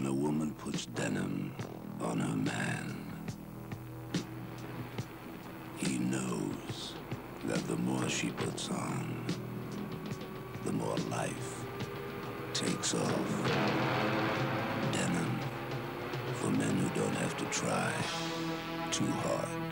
When a woman puts denim on her man, he knows that the more she puts on, the more life takes off. Denim for men who don't have to try too hard.